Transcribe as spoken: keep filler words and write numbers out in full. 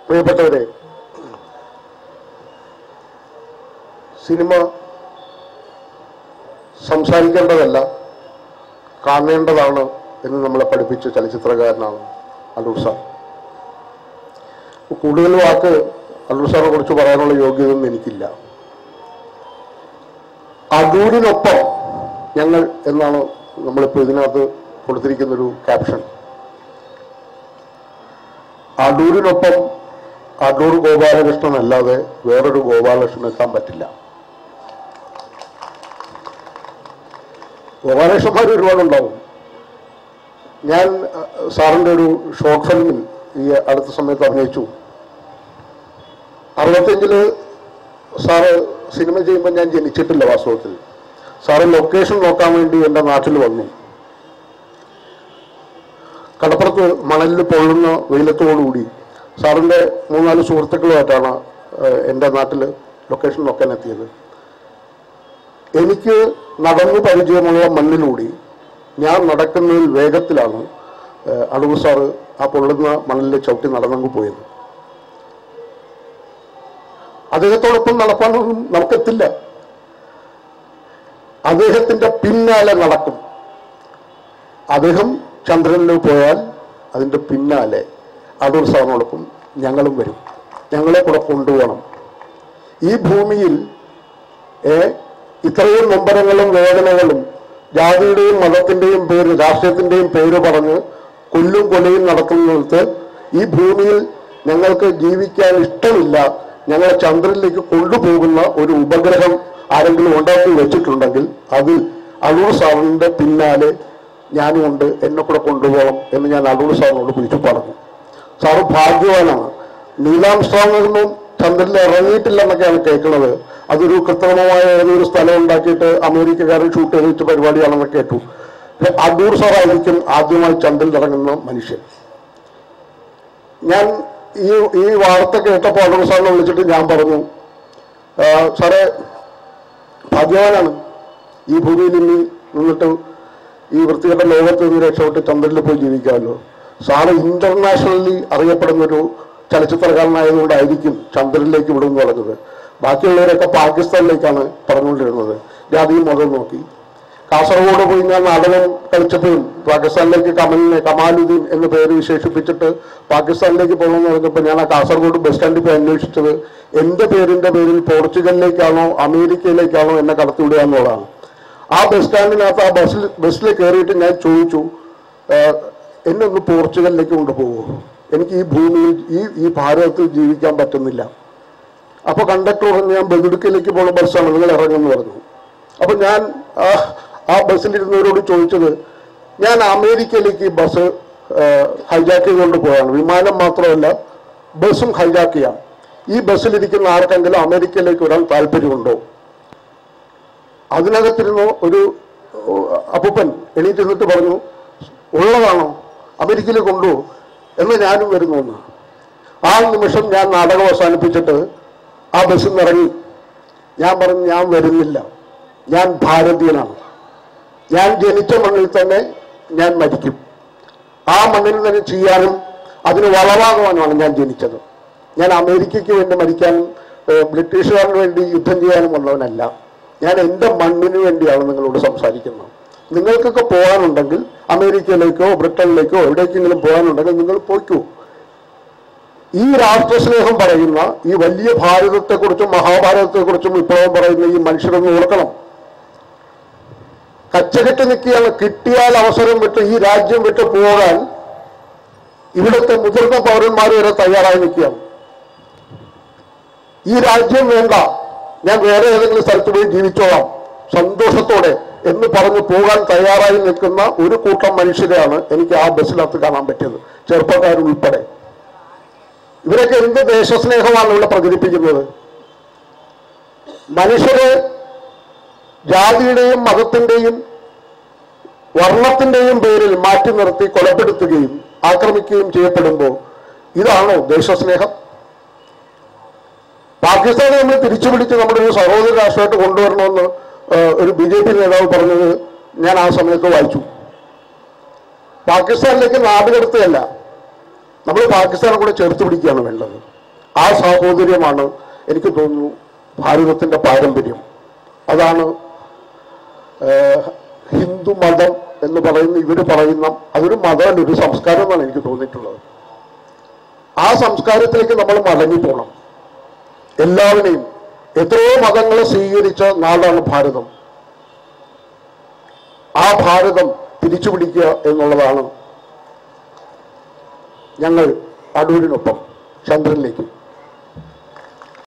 പ്രിയപ്പെട്ടവരെ, സിനിമ സംസാരിക്കേണ്ടതല്ല കാണേണ്ടതാണ് എന്ന് നമ്മളെ പഠിപ്പിച്ച ചലച്ചിത്രകാരനാണ് അടൂർ സാർ. കൂടുതൽ വാക്ക് അടൂർ സാറിനെ കുറിച്ച് പറയാനുള്ള യോഗ്യതയൊന്നും എനിക്കില്ല. അടൂരിനൊപ്പം ഞങ്ങൾ എന്നാണ് നമ്മളിപ്പോൾ ഇതിനകത്ത് കൊടുത്തിരിക്കുന്നൊരു ക്യാപ്ഷൻ. അടൂരിനൊപ്പം അടൂർ ഗോപാലകൃഷ്ണൻ അല്ലാതെ വേറൊരു ഗോപാലകൃഷ്ണൻ എത്താൻ പറ്റില്ല. ഗോപാലകൃഷ്ണന്മാർ ഒരുപാടുണ്ടാവും. ഞാൻ സാറിൻ്റെ ഒരു ഷോർട്ട് ഫിലിമിൽ ഈ അടുത്ത സമയത്ത് അഭിനയിച്ചു. അറുപത്തഞ്ചില് സാറ് സിനിമ ചെയ്യുമ്പോൾ ഞാൻ ജനിച്ചിട്ടില്ല. വാസ്തവത്തിൽ സാറ് ലൊക്കേഷൻ നോക്കാൻ വേണ്ടി എൻ്റെ നാട്ടിൽ വന്നു. കടപ്പുറത്ത് മണലിൽ പൊള്ളുന്ന വെയിലത്തോടുകൂടി സാറിൻ്റെ മൂന്നാല് സുഹൃത്തുക്കളുമായിട്ടാണ് എൻ്റെ നാട്ടിൽ ലൊക്കേഷൻ നോക്കാൻ എത്തിയത്. എനിക്ക് നടന്നു പരിചയമുള്ള മണ്ണിലൂടെ ഞാൻ നടക്കുന്നതിൽ വേഗത്തിലാണ് അടൂർ സാറ് ആ പൊള്ളുന്ന മണലിൽ ചവിട്ടി നടന്നങ്ങ് പോയത്. അദ്ദേഹത്തോടൊപ്പം നടക്കാനൊന്നും നമുക്കെത്തില്ല. അദ്ദേഹത്തിൻ്റെ പിന്നാലെ നടക്കും. അദ്ദേഹം ചന്ദ്രനിൽ പോയാൽ അതിൻ്റെ പിന്നാലെ അടൂർ സാറിനോടൊപ്പം ഞങ്ങളും വരും. ഞങ്ങളെ കൂടെ കൊണ്ടുപോകണം. ഈ ഭൂമിയിൽ ഇത്രയും നൊമ്പരങ്ങളും വേദനകളും ജാതിയുടെയും മതത്തിൻ്റെയും പേര്, രാഷ്ട്രീയത്തിൻ്റെയും പേര് പറഞ്ഞ് കൊല്ലും കൊലയും നടത്തുന്നിടത്ത് ഈ ഭൂമിയിൽ ഞങ്ങൾക്ക് ജീവിക്കാൻ ഇഷ്ടമില്ല, ഞങ്ങളെ ചന്ദ്രനിലേക്ക് കൊണ്ടുപോകുന്ന ഒരു ഉപഗ്രഹം ആരെങ്കിലും ഉണ്ടാക്കി വെച്ചിട്ടുണ്ടെങ്കിൽ അതിൽ അടൂർ സാറിൻ്റെ പിന്നാലെ ഞാനുമുണ്ട്, എന്നെ കൂടെ കൊണ്ടുപോകണം എന്ന് ഞാൻ അടൂർ സാറിനോട് വിളിച്ചു പറഞ്ഞു. സാറ് ഭാഗ്യവാനാണ്. നീലാംസ്ട്രോങ്ങൊന്നും ചന്ദ്രനിൽ ഇറങ്ങിയിട്ടില്ലെന്നൊക്കെയാണ് കേൾക്കുന്നത്. അതൊരു കൃത്രിമമായ ഏതൊരു സ്ഥലം ഉണ്ടാക്കിയിട്ട് അമേരിക്കക്കാരൻ ഷൂട്ട് ചെയ്ത് വെച്ച പരിപാടിയാണെന്ന് കേട്ടു. അടൂർ സാറായിരിക്കും ആദ്യമായി ചന്ദ്രനിൽ ഇറങ്ങുന്ന മനുഷ്യൻ. ഞാൻ ഈ ഈ വാർത്ത കേട്ടപ്പോൾ അടൂർ സാറിനെ വിളിച്ചിട്ട് ഞാൻ പറഞ്ഞു, സാറേ ഭാഗ്യവാനാണ്, ഈ ഭൂമിയിൽ ഇനി നിന്നിട്ട് ഈ വൃത്തികെട്ട ലോകത്ത് നിന്ന് രക്ഷപ്പെട്ട് ചന്ദ്രനിൽ പോയി ജീവിക്കാമല്ലോ. സാറ് ഇന്റർനാഷണലി അറിയപ്പെടുന്നൊരു ചലച്ചിത്രകാരനായതുകൊണ്ടായിരിക്കും ചന്ദ്രനിലേക്ക് വിടുമെന്ന് പറഞ്ഞത്. ബാക്കിയുള്ളവരൊക്കെ പാകിസ്ഥാനിലേക്കാണ് പറഞ്ഞുകൊണ്ടിരുന്നത്. ജാതിയും മതവും നോക്കി. കാസർഗോഡ് പോയി ഞാൻ നാടകം കളിച്ചപ്പോഴും പാകിസ്ഥാനിലേക്ക് കമലിനെ കമാലുദ്ദീൻ എന്ന് പേര് വിശേഷിപ്പിച്ചിട്ട് പാകിസ്ഥാനിലേക്ക് പോകണമെന്ന് പറഞ്ഞപ്പോൾ ഞാൻ ആ കാസർഗോഡ് ബസ് സ്റ്റാൻഡിൽ പോയി അന്വേഷിച്ചത് എൻ്റെ പേരിൻ്റെ പേരിൽ പോർച്ചുഗലിലേക്കാണോ അമേരിക്കയിലേക്കാണോ എന്നെ കടത്തിവിടുക എന്നുള്ളതാണ്. ആ ബസ് സ്റ്റാൻഡിനകത്ത് ആ ബസ്സിൽ ബസ്സിൽ കയറിയിട്ട് ഞാൻ ചോദിച്ചു, എന്നെ ഒന്ന് പോർച്ചുഗലിലേക്ക് കൊണ്ടുപോകുമോ? എനിക്ക് ഈ ഭൂമിയിൽ ഈ ഈ ഭാരതത്തിൽ ജീവിക്കാൻ പറ്റുന്നില്ല. അപ്പോൾ കണ്ടക്ടർ പറഞ്ഞു, ഞാൻ ബദുടുക്കയിലേക്ക് പോകുന്ന ബസ്സാണ്, നിങ്ങൾ ഇറങ്ങുമെന്ന് പറഞ്ഞു. അപ്പോൾ ഞാൻ ആ ബസ്സിലിരുന്നവരോട് ചോദിച്ചത്, ഞാൻ അമേരിക്കയിലേക്ക് ഈ ബസ് ഹൈജാക്ക് ചെയ്തുകൊണ്ട് പോയാണ്. വിമാനം മാത്രമല്ല ബസ്സും ഹൈജാക്ക് ചെയ്യാം. ഈ ബസ്സിലിരിക്കുന്ന ആർക്കെങ്കിലും അമേരിക്കയിലേക്ക് വരാൻ താല്പര്യമുണ്ടോ? അതിനകത്തിരുന്നു ഒരു അപ്പൂപ്പൻ എണീറ്റ് നിന്നിട്ട് പറഞ്ഞു, ഉള്ളതാണോ, അമേരിക്കയിൽ കൊണ്ടുപോകും എന്ന് ഞാനും വരുന്നു എന്ന്. ആ നിമിഷം ഞാൻ നാടകം അവസാനിപ്പിച്ചിട്ട് ആ ബസ്സിൽ നിന്ന് ഇറങ്ങി. ഞാൻ പറഞ്ഞു, ഞാൻ വരുന്നില്ല, ഞാൻ ഭാരതീയനാണ്, ഞാൻ ജനിച്ച മണ്ണിൽ തന്നെ ഞാൻ മരിക്കും. ആ മണ്ണിൽ തന്നെ ചെയ്യാനും അതിന് വളവാകുവാനുമാണ് ഞാൻ ജനിച്ചത്. ഞാൻ അമേരിക്കയ്ക്ക് വേണ്ടി മരിക്കാനും ബ്രിട്ടീഷുകാരന് വേണ്ടി യുദ്ധം ചെയ്യാനും വന്നവനല്ല. ഞാൻ എൻ്റെ മണ്ണിന് വേണ്ടിയാണ് നിങ്ങളോട് സംസാരിക്കുന്നത്. നിങ്ങൾക്കൊക്കെ പോകാനുണ്ടെങ്കിൽ അമേരിക്കയിലേക്കോ ബ്രിട്ടനിലേക്കോ എവിടേക്കെങ്കിലും പോകാനുണ്ടെങ്കിൽ നിങ്ങൾ പോയിക്കോ. ഈ രാഷ്ട്രസ്നേഹം പറയുന്ന ഈ വലിയ ഭാരതത്തെക്കുറിച്ചും മഹാഭാരതത്തെക്കുറിച്ചും വിപ്ലവം പറയുന്ന ഈ മനുഷ്യരൊന്ന് ഓർക്കണം. കച്ചകെട്ട് നിൽക്കുകയാണ്. കിട്ടിയാൽ അവസരം വിട്ട് ഈ രാജ്യം വിട്ട് പോകാൻ ഇവിടുത്തെ മുതിർന്ന പൗരന്മാർ വരെ തയ്യാറായി നിൽക്കുകയാണ്. ഈ രാജ്യം വേണ്ട, ഞാൻ വേറെ ഏതെങ്കിലും സ്ഥലത്ത് പോയി ജീവിച്ചോളാം സന്തോഷത്തോടെ എന്ന് പറഞ്ഞ് പോകാൻ തയ്യാറായി നിൽക്കുന്ന ഒരു കൂട്ടം മനുഷ്യരെയാണ് എനിക്ക് ആ ബസ്സിനകത്ത് കാണാൻ പറ്റിയത്, ചെറുപ്പക്കാരുൾപ്പെടെ. ഇവരൊക്കെ എന്ത് ദേശസ്നേഹമാണ് ഇവിടെ പ്രകടിപ്പിക്കുന്നത്? മനുഷ്യരെ ജാതിയുടെയും മതത്തിൻ്റെയും വർണ്ണത്തിൻ്റെയും പേരിൽ മാറ്റി നിർത്തി കൊലപ്പെടുത്തുകയും ആക്രമിക്കുകയും ചെയ്യപ്പെടുമ്പോൾ ഇതാണോ ദേശസ്നേഹം? പാകിസ്ഥാനെ നമ്മൾ തിരിച്ചു പിടിച്ച് നമ്മുടെ ഒരു സഹോദര രാഷ്ട്രമായിട്ട് കൊണ്ടുവരണമെന്ന് ഒരു ബി ജെ പി നേതാവ് പറഞ്ഞത് ഞാൻ ആ സമയത്ത് വായിച്ചു. പാകിസ്ഥാനിലേക്ക് നാട് കടത്തുകയല്ല, നമ്മൾ പാകിസ്ഥാനെ കൂടെ ചേർത്ത് പിടിക്കുകയാണ് വേണ്ടത്. ആ സാഹോദര്യമാണ് എനിക്ക് തോന്നുന്നു ഭാരതത്തിൻ്റെ പാരമ്പര്യം. അതാണ് ഹിന്ദു മതം എന്ന് പറയുന്ന ഇവർ പറയുന്ന അതൊരു മതമല്ല, ഒരു സംസ്കാരം എന്നാണ് എനിക്ക് തോന്നിയിട്ടുള്ളത്. ആ സംസ്കാരത്തിലേക്ക് നമ്മൾ മടങ്ങിപ്പോണം. എല്ലാവരെയും എത്രയോ മതങ്ങളെ സ്വീകരിച്ച നാടാണ് ഭാരതം. ആ ഭാരതം തിരിച്ചു പിടിക്കുക എന്നുള്ളതാണ് ഞങ്ങൾ അടൂരിനൊപ്പം ചന്ദ്രനിലേക്ക്